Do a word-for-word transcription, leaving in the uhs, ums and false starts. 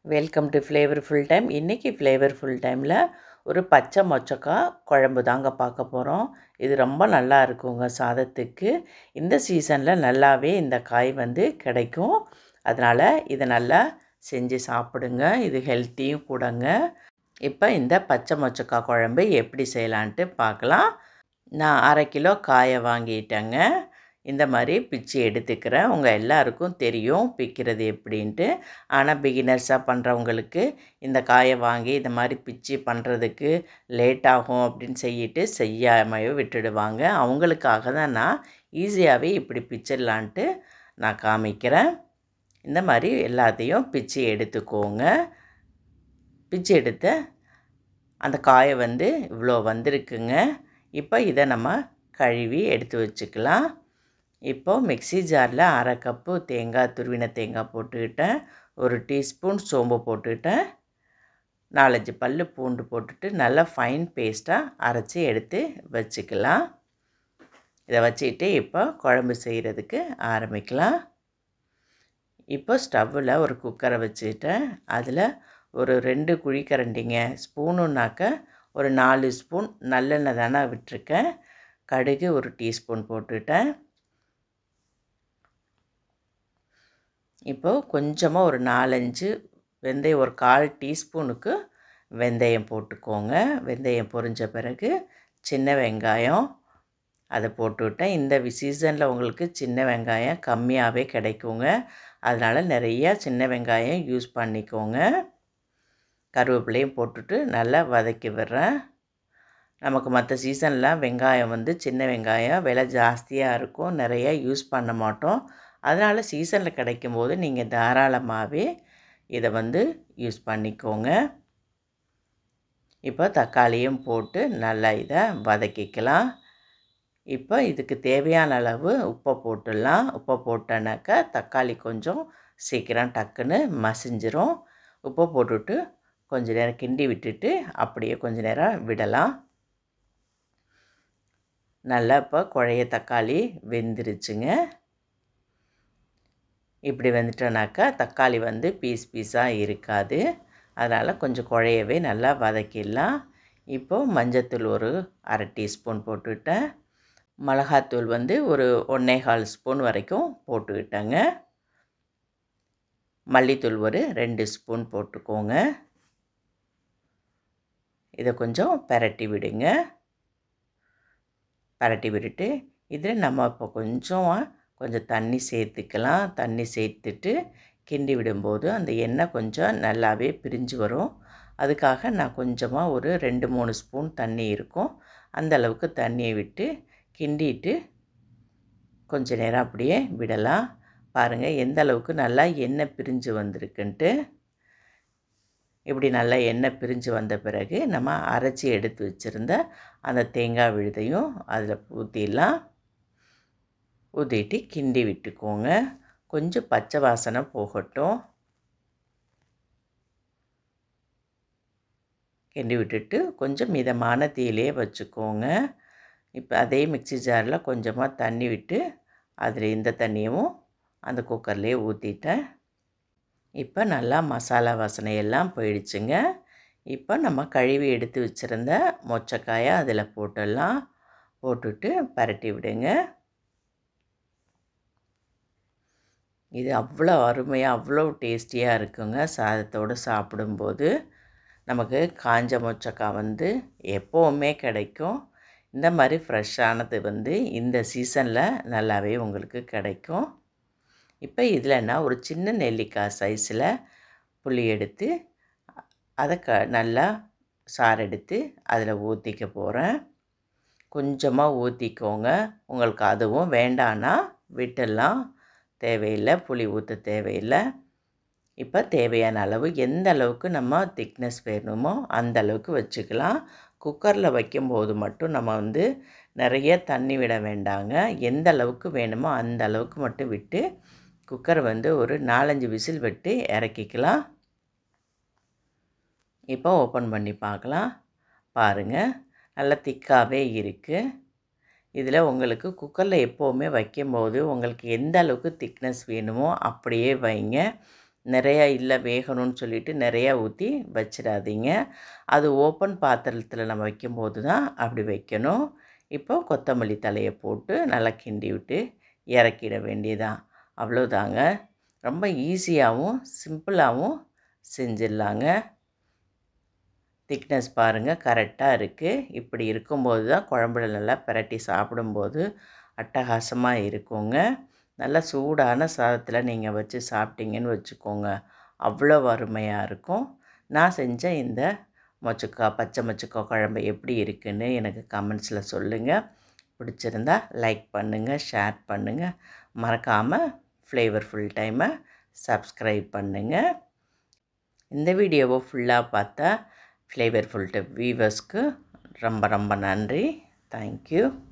Welcome to flavourful time. இன்றைக்கி flavourful டைமில் ஒரு பச்சை மொச்சக்காய் குழம்பு தாங்க பார்க்க போகிறோம். இது ரொம்ப நல்லா இருக்குங்க சாதத்துக்கு. இந்த சீசனில் நல்லாவே இந்த காய் வந்து கிடைக்கும். அதனால் இதை நல்லா செஞ்சு சாப்பிடுங்க. இது ஹெல்த்தியும் கூடங்க. இப்போ இந்த பச்சை மொச்சக்காய் குழம்பு எப்படி செய்யலான்ட்டு பார்க்கலாம். நான் அரை கிலோ காயை வாங்கிட்டேங்க. இந்த மாதிரி பிச்சு எடுத்துக்கிறேன். உங்கள் எல்லாருக்கும் தெரியும் பிக்கிறது எப்படின்ட்டு. ஆனால் பிகினர்ஸாக பண்ணுறவங்களுக்கு இந்த காயை வாங்கி இந்த மாதிரி பிச்சு பண்ணுறதுக்கு லேட் ஆகும் அப்படின்னு சொல்லிட்டு செய்யாமையோ விட்டுடுவாங்க. அவங்களுக்காக தான் நான் ஈஸியாகவே இப்படி பிச்சிடலான்ட்டு நான் காமிக்கிறேன். இந்த மாதிரி எல்லாத்தையும் பிச்சு எடுத்துக்கோங்க. பிச்சு எடுத்த அந்த காயை வந்து இவ்வளோ வந்திருக்குங்க. இப்போ இதை நம்ம கழுவி எடுத்து வச்சுக்கலாம். இப்போது மிக்ஸி ஜாரில் அரை கப்பு தேங்காய், துருவின தேங்காய் போட்டுக்கிட்டேன். ஒரு டீஸ்பூன் சோம்பு போட்டுக்கிட்டேன். நாலஞ்சு பல் பூண்டு போட்டுட்டு நல்லா ஃபைன் பேஸ்ட்டாக அரைச்சி எடுத்து வச்சுக்கலாம். இதை வச்சுக்கிட்டு இப்போ குழம்பு செய்கிறதுக்கு ஆரம்பிக்கலாம். இப்போ ஸ்டவ்வில் ஒரு குக்கரை வச்சுக்கிட்டேன். அதில் ஒரு ரெண்டு குழிக்கரண்டிங்க, ஸ்பூனுன்னாக்க ஒரு நாலு ஸ்பூன் நல்லெண்ணெய் தானே விட்டுருக்கேன். கடுகு ஒரு டீஸ்பூன் போட்டுக்கிட்டேன். இப்போது கொஞ்சமாக ஒரு நாலஞ்சு வெந்தயம், ஒரு கால் டீஸ்பூனுக்கு வெந்தயம் போட்டுக்கோங்க. வெந்தயம் பொரிஞ்ச பிறகு சின்ன வெங்காயம் அதை போட்டுவிட்டேன். இந்த சீசனில் உங்களுக்கு சின்ன வெங்காயம் கம்மியாகவே கிடைக்குங்க. அதனால் நிறையா சின்ன வெங்காயம் யூஸ் பண்ணிக்கோங்க. கருவேப்பிலையும் போட்டுட்டு நல்லா வதக்கி விடுறேன். நமக்கு மற்ற சீசனில் வெங்காயம் வந்து சின்ன வெங்காயம் விலை ஜாஸ்தியாக இருக்கும், நிறையா யூஸ் பண்ண மாட்டோம். அதனால் சீசனில் கிடைக்கும்போது நீங்கள் தாராளமாகவே இதை வந்து யூஸ் பண்ணிக்கோங்க. இப்போ தக்காளியும் போட்டு நல்லா இதை வதக்கிக்கலாம். இப்போ இதுக்கு தேவையான அளவு உப்பை போட்டுடலாம். உப்பை போட்டோன்னாக்கா தக்காளி கொஞ்சம் சீக்கிரம் டக்குன்னு மசிஞ்சிரும். உப்பை போட்டுட்டு கொஞ்சம் நேரம் கிண்டி விட்டுட்டு அப்படியே கொஞ்சம் நேரம் விடலாம். நல்லா இப்போ குழைய தக்காளி வெந்துருச்சுங்க. இப்படி வந்துட்டோன்னாக்கா தக்காளி வந்து பீஸ் பீஸாக இருக்காது. அதனால் கொஞ்சம் குழையவே நல்லா வதக்கிடலாம். இப்போது மஞ்சத்தூள் ஒரு அரை டீஸ்பூன் போட்டுவிட்டேன். மிளகாத்தூள் வந்து ஒரு ஒன்றே கால் ஸ்பூன் வரைக்கும் போட்டுக்கிட்டேங்க. மல்லித்தூள் ஒரு ரெண்டு ஸ்பூன் போட்டுக்கோங்க. இதை கொஞ்சம் பரட்டி விடுங்க. பரட்டி விட்டுட்டு இதில் நம்ம இப்போ கொஞ்சம் கொஞ்சம் தண்ணி சேர்த்துக்கலாம். தண்ணி சேர்த்துட்டு கிண்டி விடும்போது அந்த எண்ணெய் கொஞ்சம் நல்லாவே பிரிஞ்சு வரும். அதுக்காக நான் கொஞ்சமாக ஒரு ரெண்டு மூணு ஸ்பூன் தண்ணி இருக்கும், அந்த அளவுக்கு தண்ணியை விட்டு கிண்டிட்டு கொஞ்ச நேரம் அப்படியே விடலாம். பாருங்கள் எந்த அளவுக்கு நல்லா எண்ணெய் பிரிஞ்சு வந்திருக்குன்ட்டு. இப்படி நல்லா எண்ணெய் பிரிஞ்சு வந்த பிறகு நம்ம அரைச்சி எடுத்து வச்சுருந்த அந்த தேங்காய் விழுதையும் அதில் ஊற்றிடலாம். ஊற்றிட்டு கிண்டி விட்டுக்கோங்க. கொஞ்சம் பச்சை வாசனை போகட்டும். கிண்டி விட்டுட்டு கொஞ்சம் மிதமான தீயிலே வச்சுக்கோங்க. இப்போ அதே மிக்ஸி ஜாரில் கொஞ்சமாக தண்ணி விட்டு அதில் இந்த தண்ணியும் அந்த குக்கர்லேயே ஊற்றிட்டேன். இப்போ நல்லா மசாலா வாசனையெல்லாம் போயிடுச்சுங்க. இப்போ நம்ம கழுவி எடுத்து வச்சுருந்த மொச்சக்காயை அதில் போட்டுடலாம். போட்டுட்டு பரட்டி விடுங்க. இது அவ்வளோ அருமையாக அவ்வளோ டேஸ்டியாக இருக்குங்க சாதத்தோடு சாப்பிடும்போது. நமக்கு காஞ்ச மொச்சக்காய் வந்து எப்போவுமே கிடைக்கும். இந்த மாதிரி ஃப்ரெஷ்ஷானது வந்து இந்த சீசனில் நல்லாவே உங்களுக்கு கிடைக்கும். இப்போ இதில் நான் ஒரு சின்ன நெல்லிக்காய் சைஸில் புளி எடுத்து அதை க நல்லா சாறு எடுத்து அதில் ஊற்றிக்க போகிறேன். கொஞ்சமாக ஊற்றிக்கோங்க. உங்களுக்கு அதுவும் வேண்டான்னா விட்டுடலாம், தேவையில்லை, புளி ஊற்ற தேவையில்லை. இப்போ தேவையான அளவு எந்த அளவுக்கு நம்ம திக்னஸ் வேணுமோ அந்த அளவுக்கு வச்சுக்கலாம். குக்கரில் வைக்கும்போது மட்டும் நம்ம வந்து நிறைய தண்ணி விட வேண்டாங்க. எந்த அளவுக்கு வேணுமோ அந்த அளவுக்கு மட்டும் விட்டு குக்கரை வந்து ஒரு நாலஞ்சு விசில் விட்டு இறக்கிக்கலாம். இப்போ ஓப்பன் பண்ணி பார்க்கலாம். பாருங்கள் நல்லா திக்காகவே இருக்குது. இதில் உங்களுக்கு குக்கரில் எப்போவுமே வைக்கும்போது உங்களுக்கு எந்த அளவுக்கு திக்னஸ் வேணுமோ அப்படியே வைங்க. நிறையா இல்லை வேகணும்னு சொல்லிட்டு நிறையா ஊற்றி வச்சிடாதீங்க. அது ஓப்பன் பாத்திரத்தில் நம்ம வைக்கும்போது தான் அப்படி வைக்கணும். இப்போ கொத்தமல்லி தழையை போட்டு நல்லா கிண்டி விட்டு இறக்கிட வேண்டியதான். அவ்வளோதாங்க. ரொம்ப ஈஸியாகவும் சிம்பிளாகவும் செஞ்சிடலாங்க. திக்னஸ் பாருங்கள் கரெக்டாக இருக்குது. இப்படி இருக்கும்போது தான் குழம்புல நல்லா பிரட்டி சாப்பிடும்போது அட்டகாசமாக இருக்குங்க. நல்லா சூடான சாதத்தில் நீங்கள் வச்சு சாப்பிட்டீங்கன்னு வச்சுக்கோங்க, அவ்வளோ அருமையாக இருக்கும். நான் செஞ்ச இந்த மொச்சக்காய் பச்சை மொச்சக்காய் குழம்பு எப்படி இருக்குன்னு எனக்கு கமெண்ட்ஸில் சொல்லுங்கள். பிடிச்சிருந்தா லைக் பண்ணுங்கள், ஷேர் பண்ணுங்கள். மறக்காமல் ஃப்ளேவர்ஃபுல் டைமை சப்ஸ்கிரைப் பண்ணுங்கள். இந்த வீடியோவை ஃபுல்லாக பார்த்தா ஃப்ளேவர்ஃபுல் டைப் வீவர்ஸ்க்கு ரொம்ப ரொம்ப நன்றி. தேங்க்யூ.